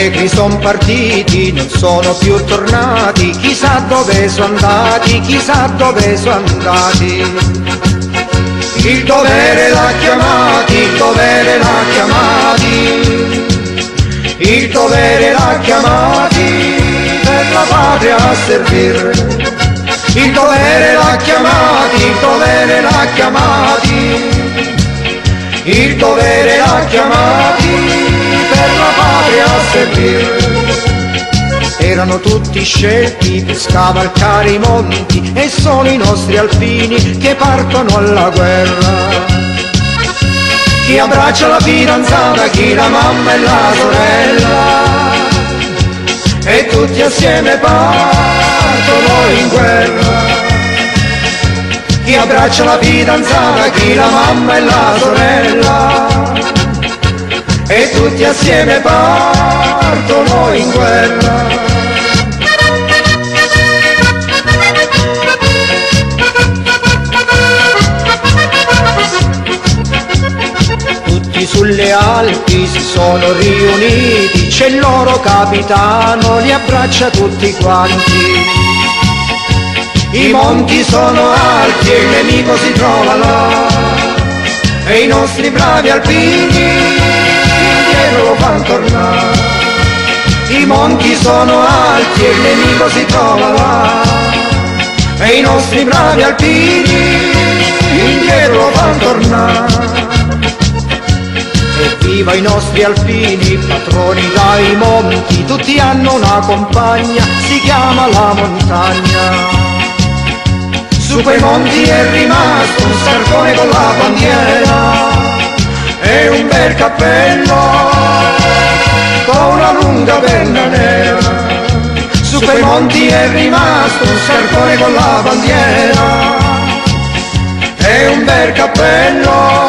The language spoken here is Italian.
allegri son partiti, non sono più tornati, chissà dove sono andati, chissà dove sono andati. Il dovere l'ha chiamati, il dovere l'ha chiamati, il dovere l'ha chiamati per la patria a servire. Il dovere l'ha chiamati, il dovere l'ha chiamati, il dovere l'ha chiamati per la patria a servire. Erano tutti scelti per scavalcare i monti e sono i nostri alpini che partono alla guerra. Chi abbraccia la fidanzata, chi la mamma e la sorella, e tutti assieme partono in guerra. Chi abbraccia la fidanzata, chi la mamma e la sorella, e tutti assieme partono in guerra. Tutti sulle Alpi si sono riuniti, c'è il loro capitano, li abbraccia tutti quanti. I monti sono alti e il nemico si trova là, e i nostri bravi alpini indietro lo fanno tornare. I monti sono alti e il nemico si trova là, e i nostri bravi alpini indietro lo fanno tornare. Evviva i nostri alpini, patroni dai monti, tutti hanno una compagna, si chiama la montagna. Su quei monti è rimasto un scarpone con la bandiera e un bel cappello con una lunga penna nera. Su quei monti è rimasto un scarpone con la bandiera e un bel cappello